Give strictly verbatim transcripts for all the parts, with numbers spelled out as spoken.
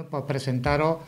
pues presentaros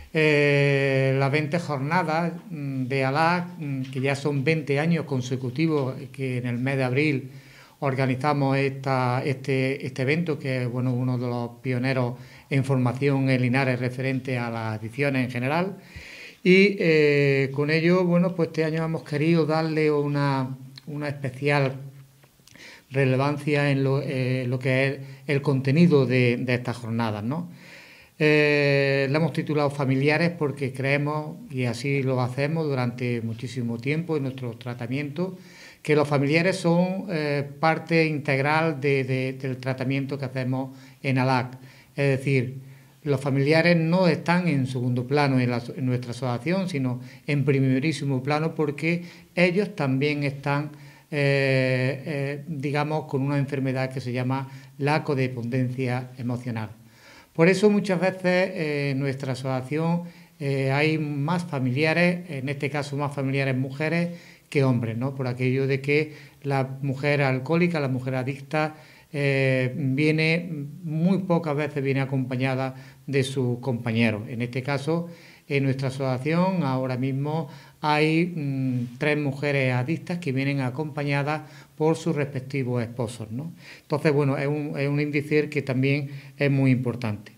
eh, las veinte jornadas de ALAC, que ya son veinte años consecutivos que en el mes de abril organizamos esta, este, este evento, que es bueno, uno de los pioneros en formación en Linares referente a las adicciones en general. Y eh, con ello, bueno, pues este año hemos querido darle una, una especial relevancia en lo, eh, lo que es el contenido de, de estas jornadas, ¿no? Eh, la hemos titulado Familiares porque creemos, y así lo hacemos durante muchísimo tiempo en nuestro tratamiento, que los familiares son eh, parte integral de, de, del tratamiento que hacemos en ALAC. Es decir, los familiares no están en segundo plano en, la, en nuestra asociación, sino en primerísimo plano, porque ellos también están, eh, eh, digamos, con una enfermedad que se llama la codependencia emocional. Por eso muchas veces eh, en nuestra asociación eh, hay más familiares, en este caso más familiares mujeres que hombres, ¿no? Por aquello de que la mujer alcohólica, la mujer adicta, eh, viene muy pocas veces viene acompañada de sus compañeros. En este caso, en nuestra asociación ahora mismo hay mmm, tres mujeres adictas que vienen acompañadas por sus respectivos esposos, ¿no? Entonces, bueno, es un, es un índice que también es muy importante.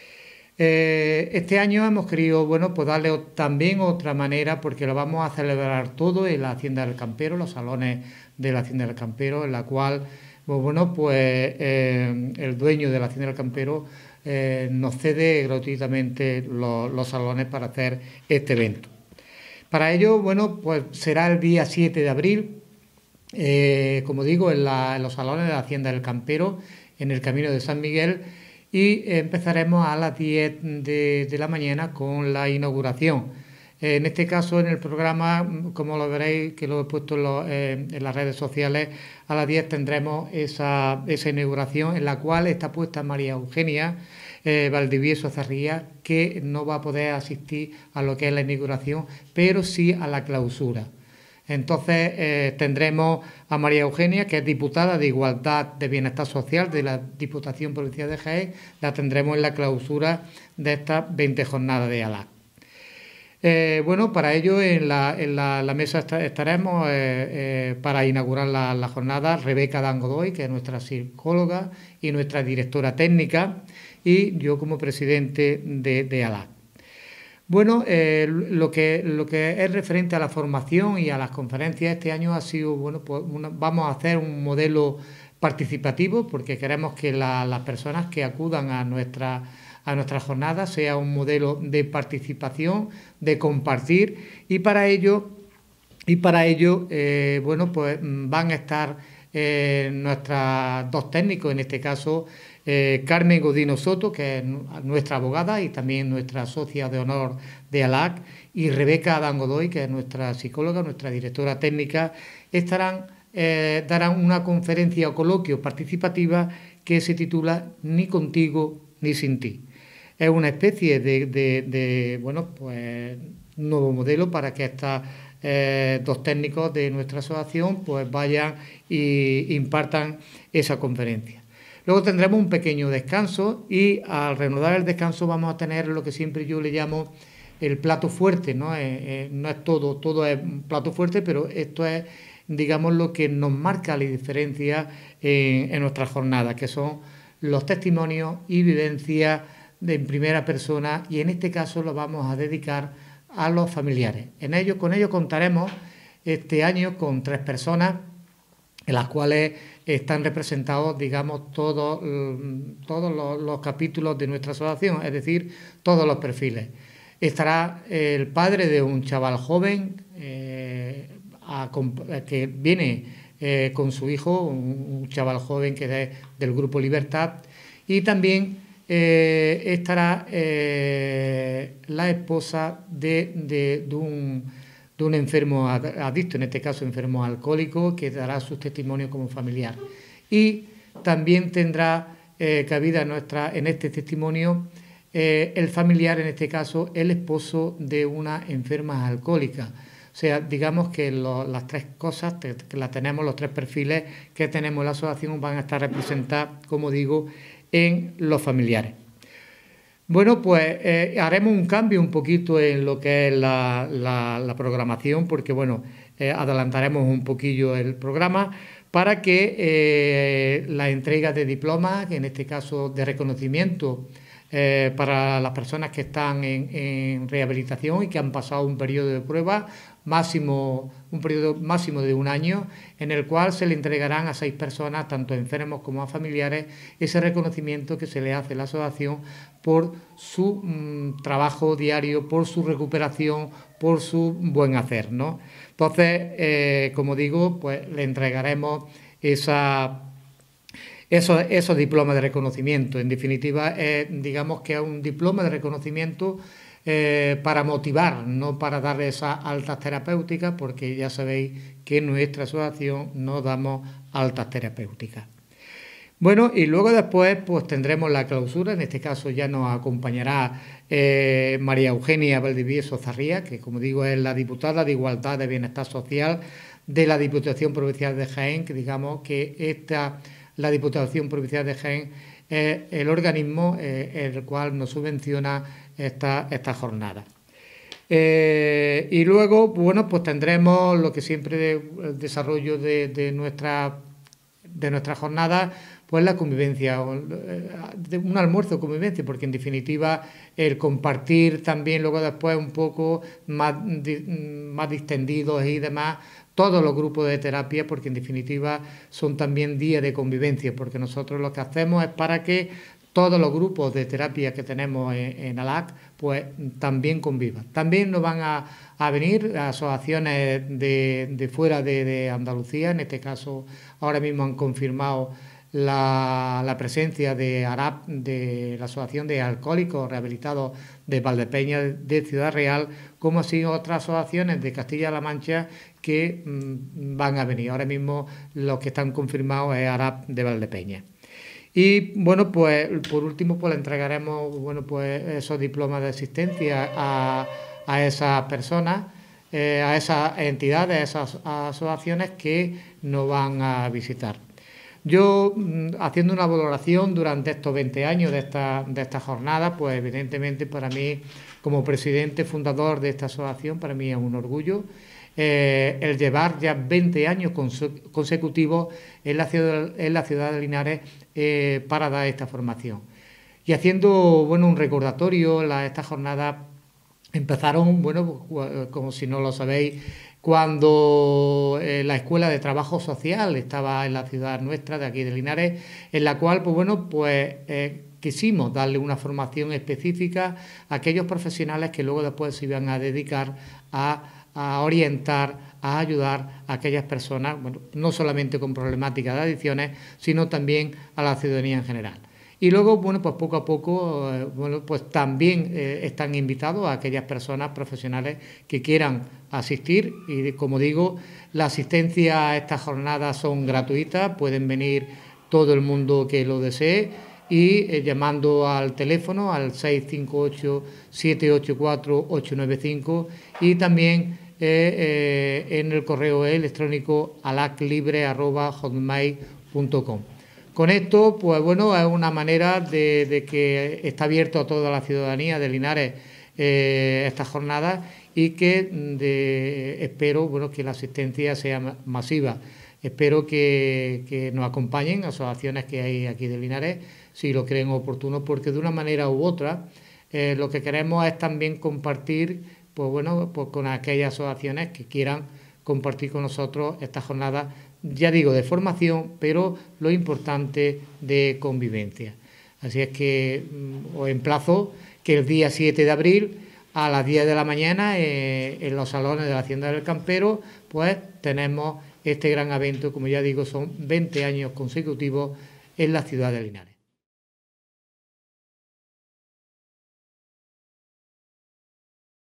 Eh, este año hemos querido, bueno, pues darle también otra manera, porque lo vamos a celebrar todo en la Hacienda del Campero, los salones de la Hacienda del Campero, en la cual, pues, bueno, pues eh, el dueño de la Hacienda del Campero eh, nos cede gratuitamente los, los salones para hacer este evento. Para ello, bueno, pues será el día siete de abril, eh, como digo, en, la, en los salones de la Hacienda del Campero, en el Camino de San Miguel, y empezaremos a las diez de, de la mañana con la inauguración. Eh, en este caso, en el programa, como lo veréis, que lo he puesto en, lo, eh, en las redes sociales, a las diez tendremos esa, esa inauguración, en la cual está puesta María Eugenia eh, Valdivieso Zarría, que no va a poder asistir a lo que es la inauguración, pero sí a la clausura. Entonces eh, tendremos a María Eugenia, que es diputada de Igualdad de Bienestar Social de la Diputación Provincial de Jaén, la tendremos en la clausura de estas veinte jornadas de ALAC. Eh, bueno, para ello en la, en la, la mesa estaremos eh, eh, para inaugurar la, la jornada Rebeca Dangodoy, que es nuestra psicóloga y nuestra directora técnica, y yo como presidente de, de ALAC. Bueno, eh, lo, que, lo que es referente a la formación y a las conferencias este año ha sido, bueno, pues una, vamos a hacer un modelo participativo, porque queremos que la, las personas que acudan a nuestra a nuestras jornadas sea un modelo de participación, de compartir, y para ello y para ello eh, bueno, pues van a estar eh, nuestras dos técnicos, en este caso eh, Carmen Godino Soto, que es nuestra abogada y también nuestra socia de honor de ALAC, y Rebeca Dangodoy, que es nuestra psicóloga, nuestra directora técnica. Estarán eh, darán una conferencia o coloquio participativa que se titula Ni contigo ni sin ti. Es una especie de, de, de bueno, pues nuevo modelo para que estas eh, dos técnicos de nuestra asociación pues vayan e impartan esa conferencia. Luego tendremos un pequeño descanso, y al reanudar el descanso vamos a tener lo que siempre yo le llamo el plato fuerte, ¿no? Eh, eh, no es todo, todo es un plato fuerte, pero esto es, digamos, lo que nos marca la diferencia en, en nuestras jornadas, que son los testimonios y vivencias de en primera persona, y en este caso lo vamos a dedicar a los familiares. En ello, con ello contaremos este año con tres personas en las cuales están representados, digamos, todos, todos los, los capítulos de nuestra asociación, es decir, todos los perfiles. Estará el padre de un chaval joven eh, a, que viene eh, con su hijo, un, un chaval joven que es del Grupo Libertad, y también Eh, estará eh, la esposa de, de, de, un, de un enfermo adicto, en este caso enfermo alcohólico, que dará sus testimonios como familiar. Y también tendrá eh, cabida nuestra, en este testimonio eh, el familiar, en este caso el esposo de una enferma alcohólica. O sea, digamos que lo, las tres cosas que las tenemos, los tres perfiles que tenemos en la asociación van a estar representadas, como digo, en los familiares. Bueno, pues eh, haremos un cambio un poquito en lo que es la, la, la programación, porque bueno, eh, adelantaremos un poquillo el programa para que eh, la entrega de diplomas, en este caso de reconocimiento, eh, para las personas que están en, en rehabilitación y que han pasado un periodo de prueba máximo, un periodo máximo de un año, en el cual se le entregarán a seis personas, tanto enfermos como a familiares, ese reconocimiento que se le hace a la asociación por su mmm, trabajo diario, por su recuperación, por su buen hacer, ¿no? Entonces, eh, como digo, pues le entregaremos esa, esos, esos diplomas de reconocimiento. En definitiva, eh, digamos que es un diploma de reconocimiento eh, para motivar, no para darle esas altas terapéuticas, porque ya sabéis que en nuestra asociación no damos altas terapéuticas. Bueno, y luego después pues tendremos la clausura, en este caso ya nos acompañará eh, María Eugenia Valdivieso Zarría, que como digo es la diputada de Igualdad de Bienestar Social de la Diputación Provincial de Jaén, que digamos que esta, la Diputación Provincial de Jaén es el organismo eh, el cual nos subvenciona esta, esta jornada. Eh, y luego, bueno, pues tendremos lo que siempre el desarrollo de, de, nuestra, de nuestra jornada, pues la convivencia, un almuerzo de convivencia, porque en definitiva el compartir también luego después un poco más, más distendidos y demás, todos los grupos de terapia, porque en definitiva son también días de convivencia, porque nosotros lo que hacemos es para que todos los grupos de terapia que tenemos en, en ALAC pues también convivan. También nos van a, a venir asociaciones de, de fuera de, de Andalucía, en este caso ahora mismo han confirmado La, la presencia de ARAP, de la Asociación de Alcohólicos Rehabilitados de Valdepeña de Ciudad Real, como así otras asociaciones de Castilla-La Mancha que mmm, van a venir. Ahora mismo los que están confirmados es ARAP de Valdepeña. Y bueno, pues por último pues le entregaremos bueno, pues, esos diplomas de asistencia a, a esas personas, eh, a esas entidades, a esas asociaciones que nos van a visitar. Yo, haciendo una valoración durante estos veinte años de esta, de esta jornada, pues evidentemente para mí, como presidente fundador de esta asociación, para mí es un orgullo eh, el llevar ya veinte años consecutivos en la ciudad, en la ciudad de Linares eh, para dar esta formación. Y haciendo bueno, un recordatorio, la, esta jornada empezaron, bueno, como si no lo sabéis, cuando eh, la Escuela de Trabajo Social estaba en la ciudad nuestra, de aquí de Linares, en la cual, pues bueno, pues eh, quisimos darle una formación específica a aquellos profesionales que luego después se iban a dedicar a, a orientar, a ayudar a aquellas personas, bueno, no solamente con problemáticas de adicciones, sino también a la ciudadanía en general. Y luego, bueno, pues poco a poco, eh, bueno, pues también eh, están invitados a aquellas personas profesionales que quieran asistir y, como digo, la asistencia a estas jornadas son gratuitas, pueden venir todo el mundo que lo desee y eh, llamando al teléfono al seis cinco ocho, siete ocho cuatro, ocho nueve cinco y también eh, eh, en el correo electrónico alaclibre arroba hotmail punto com. Con esto, pues bueno, es una manera de, de que está abierto a toda la ciudadanía de Linares eh, estas jornadas y que de, espero bueno, que la asistencia sea masiva. Espero que, que nos acompañen asociaciones que hay aquí de Linares, si lo creen oportuno, porque de una manera u otra eh, lo que queremos es también compartir pues bueno, pues con aquellas asociaciones que quieran compartir con nosotros estas jornadas, ya digo, de formación, pero lo importante de convivencia. Así es que mmm, os emplazo que el día siete de abril a las diez de la mañana eh, en los salones de la Hacienda del Campero, pues tenemos este gran evento, como ya digo, son veinte años consecutivos en la ciudad de Linares.